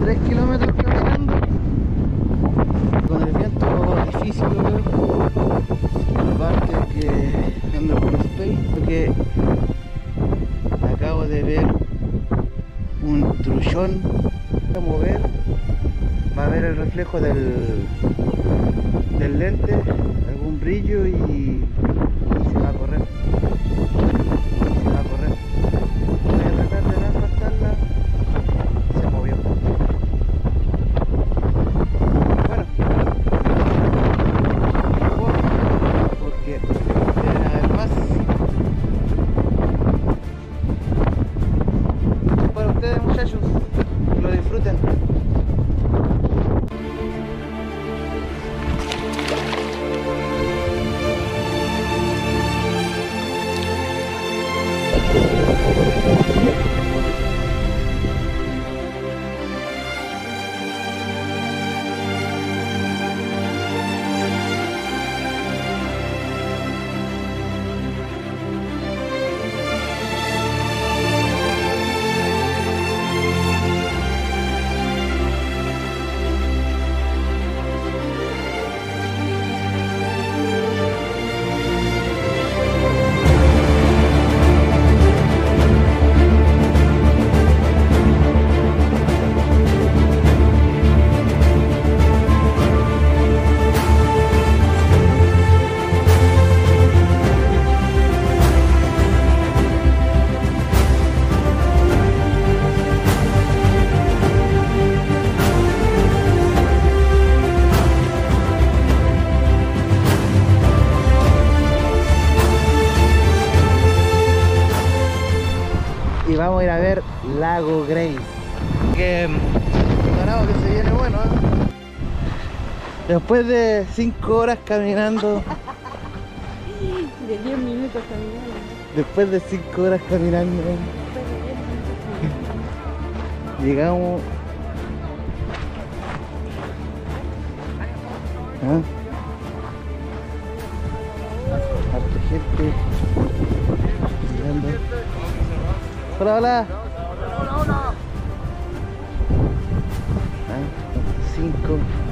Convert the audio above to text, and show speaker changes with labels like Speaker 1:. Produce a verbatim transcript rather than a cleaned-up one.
Speaker 1: tres kilómetros caminando. Con el viento difícil lo veo. Aparte que ando con space, porque acabo de ver un truchón. Voy a mover, va a ver el reflejo del, del lente, algún brillo y, y se va a correr. Se va a correr. Voy a tratar de no apartarla. Se movió. Bueno, porque deben haber más. Para ustedes, muchachos, que lo disfruten. Y vamos a ir a ver Lago Grace, que ganado que se viene bueno, ¿eh? Después de cinco horas caminando,
Speaker 2: de diez minutos caminando,
Speaker 1: después de cinco horas caminando, llegamos ¿ah? Harta gente llegando. Hola, hola.
Speaker 3: Hola, hola.
Speaker 1: Ah, cinco.